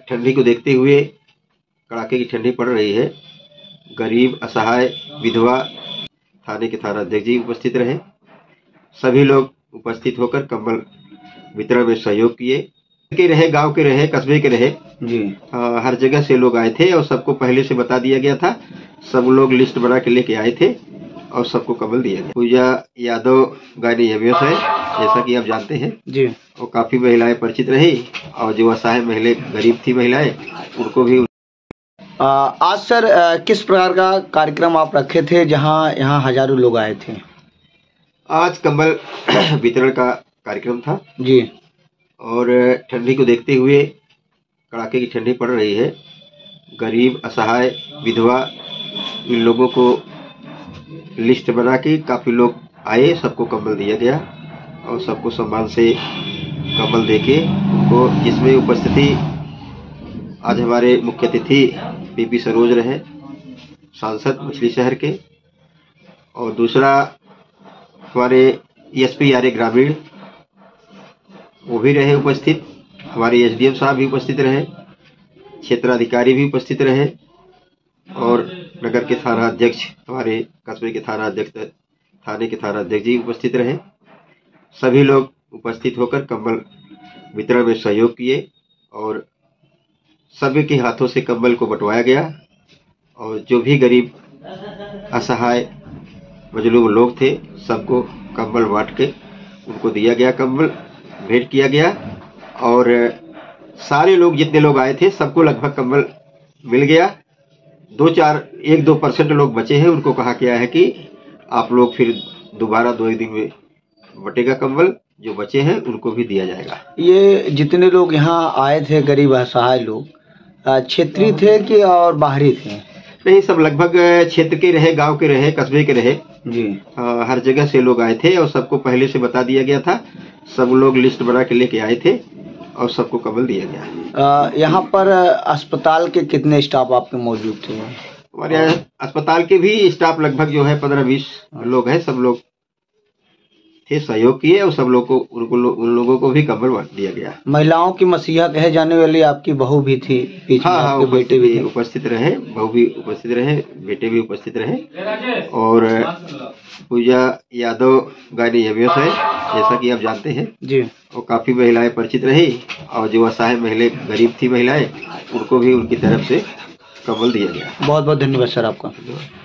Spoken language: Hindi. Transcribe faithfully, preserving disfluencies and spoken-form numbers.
ठंडी को देखते हुए, कड़ाके की ठंडी पड़ रही है, गरीब, असहाय, विधवा थाने के थाना अध्यक्ष जी उपस्थित रहे। सभी लोग उपस्थित होकर कंबल वितरण में सहयोग किए। के रहे, गांव के रहे, कस्बे के रहे जी, आ, हर जगह से लोग आए थे और सबको पहले से बता दिया गया था। सब लोग लिस्ट बना के लेके आए थे और सबको कंबल दिया गया। पूजा यादव गायनी एमएस है, जैसा कि आप जानते हैं जी, और काफी महिलाएं परिचित रही और जो असहाय महिलाएं, गरीब थी महिलाएं, उनको भी आ, आज सर आ, किस प्रकार का कार्यक्रम आप रखे थे जहां यहाँ हजारों लोग आए थे? आज कंबल वितरण का कार्यक्रम था जी, और ठंडी को देखते हुए, कड़ाके की ठंडी पड़ रही है, गरीब, असहाय, विधवा, इन लोगों को लिस्ट बना के काफी लोग आए, सबको कंबल दिया गया और सबको सम्मान से कंबल देके उनको, जिसमें उपस्थिति आज हमारे मुख्य अतिथि पीपी सरोज रहे, सांसद मछली शहर के, और दूसरा हमारे एसपी आर ए ग्रामीण वो भी रहे उपस्थित, हमारे एसडीएम साहब भी उपस्थित रहे, क्षेत्राधिकारी भी उपस्थित रहे और नगर के थाना अध्यक्ष, हमारे कस्बे के थाना अध्यक्ष, थाने के थाना अध्यक्ष जी उपस्थित रहे। सभी लोग उपस्थित होकर कंबल वितरण में सहयोग किए और सभी के हाथों से कंबल को बंटवाया गया और जो भी गरीब, असहाय, मजलूम लोग थे, सबको कंबल बांट के उनको दिया गया, कंबल भेंट किया गया और सारे लोग, जितने लोग आए थे, सबको लगभग कंबल मिल गया। दो चार एक दो परसेंट लोग बचे हैं, उनको कहा गया है कि आप लोग फिर दोबारा दो एक दिन में बटेगा कंबल, जो बचे हैं उनको भी दिया जाएगा। ये जितने लोग यहाँ आए थे, गरीब असहाय लोग, क्षेत्रीय थे कि और बाहरी थे? नहीं, सब लगभग क्षेत्र के रहे, गांव के रहे, कस्बे के रहे जी, आ, हर जगह से लोग आए थे और सबको पहले से बता दिया गया था। सब लोग लिस्ट बना के लेके आए थे और सबको कंबल दिया गया। यहाँ पर अस्पताल के कितने स्टाफ आपके मौजूद थे? हमारे यहाँ अस्पताल के भी स्टाफ लगभग जो है पंद्रह बीस लोग हैं, सब लोग थे, सहयोग किए और सब लोग को, उनको लो, उन लोगों को भी कंबल बांट दिया गया। महिलाओं की मसीहा कहे जाने वाली आपकी बहू भी थी, हाँ हाँ, बेटे भी उपस्थित रहे, बहू भी उपस्थित रहे, बेटे भी उपस्थित रहे और पूजा यादव गायनी एमएस है, जैसा कि आप जानते हैं जी, और काफी महिलाएं परिचित रही और जो असहाय महिलाएं, गरीब थी महिलाएं, उनको भी उनकी तरफ से कंबल दिया गया। बहुत बहुत धन्यवाद सर आपका।